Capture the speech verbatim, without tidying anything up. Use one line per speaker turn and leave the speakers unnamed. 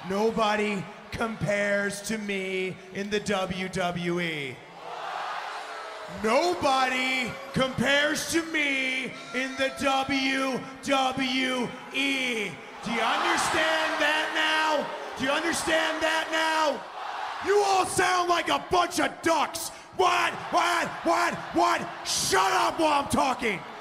Nobody compares to me in the W W E. Nobody compares to me in the W W E. Do you understand that now? Do you understand that now? You all sound like a bunch of ducks. What? What? What? What? Shut up while I'm talking.